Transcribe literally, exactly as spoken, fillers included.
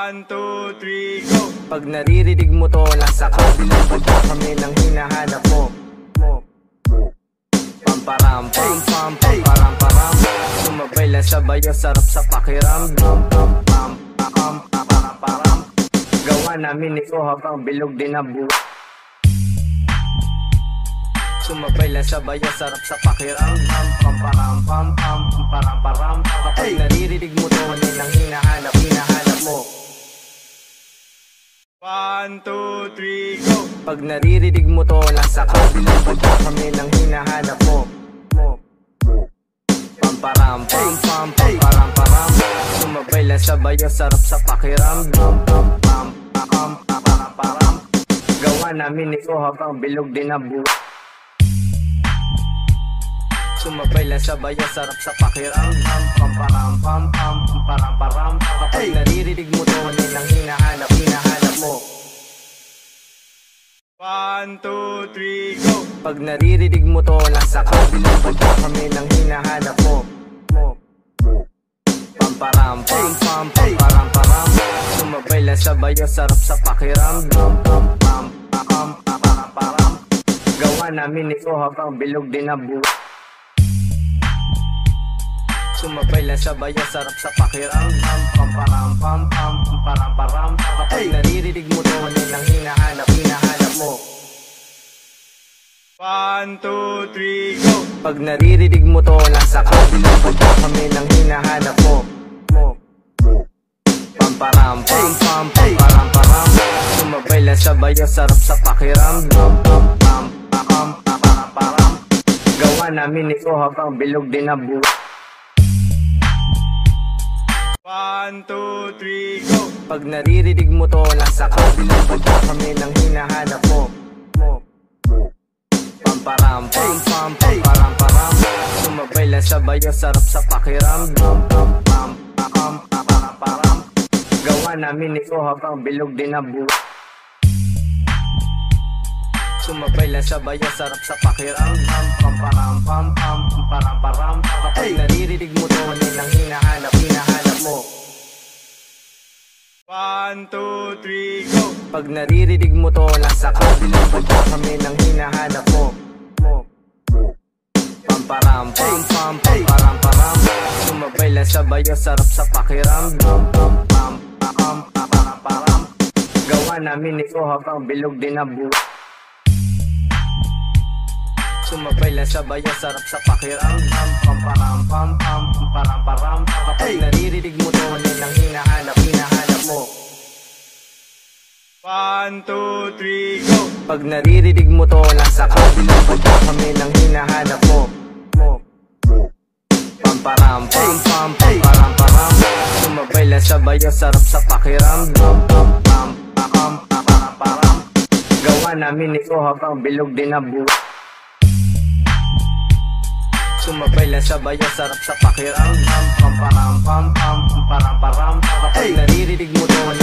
One, two, three, go! Pag naririnig mo to, nasa kabilang banda kami nang hinahanap mo. Pamparam, pam, pam, pamparam, param. Sumabay lang sabay, sarap sa pakiramdam. Pam, pam, pam, pamparam, param. Gawa namin ito habang bilog din ang buhay. Sumabay lang sabay, sarap sa pakiramdam. Pamparam, pam, pam, pamparam, param. Kapag naririnig mo to, yun ang hinahanap, hinahanap mo. One, two, three, go! Pag naririnig mo to, nasa kabilang banda kami nang hinahanap mo. Pamparam, pam, pam, pamparam, param. Sumabay lang sabay, sarap sa pakiramdam. Pam, pam, pam, pamparam, param. Gawa namin ito habang bilog din ang buhay. Sumabay lang sabay, sarap sa pakiramdam. Pamparam, pam, pam, pamparam, param. Kapag naririnig mo to, yun ang hinahanap, hinahanap mo. One, two, three, go! Pag naririnig mo to, nasa kabilang banda kami nang hinahanap mo. Pamparam, pam, pam, pamparam, param. Sumabay lang sabay, sarap sa pakiramdam. Pam, pam, pam, pamparam, param. Gawa namin ito habang bilog din ang buhay. Sumabay lang sabay, sarap sa pakiramdam. Pamparam, pam, pam, pamparam, param. Kapag naririnig mo to, yun ang hinahanap, hinahanap mo. One, two, three, go! Pag naririnig mo to, nasa kabilang banda kami nang hinahanap mo. Pamparam, pam, pam, pamparam, param. Sumabay lang sabay, sarap sa pakiramdam. Pam, pam, pam, pamparam, param. Gawa namin ito habang bilog din ang buhay. One, two, three, go! Pag naririnig mo to, nasa kabilang banda kami nang hinahanap mo. Pamparam, pam, pam, pamparam, param. Sumabay lang sabay, sarap sa pakiramdam. Pam, pam, pam, pamparam, param. Gawa namin ito habang bilog din ang buhay. Sumabay lang sabay, sarap sa pakiramdam. Pamparam, pam, pam, pamparam, param. Kapag naririnig mo to, yun ang hinahanap, hinahanap mo. One, two, three, go! Pag naririnig mo to, nasa kabilang banda kami nang hinahanap mo. Pamparam, pam, pam, pamparam, param. Sumabay lang sabay, sarap sa pakiramdam. Pam, pam, pam, pamparam, param. Gawa namin ito habang bilog din ang buhay. Sumabay lang sabay, sarap sa pakiramdam. Pamparam, pam, pam, pamparam, param. Kapag naririnig mo to, yun ang hinahanap, hinahanap mo. One, two, three, go! Pag naririnig mo to, nasa kabilang banda kami nang hinahanap mo. Pamparam, pam, pam, pamparam, param. Sumabay lang sabay, sarap sa pakiramdam. Pam, pam, pam, pamparam, param. Gawa namin ito habang bilog din ang buhay. Sumabay lang sabay, sarap sa pakiramdam. Pamparam, pam, pam, pamparam, param. Kapag naririnig mo to,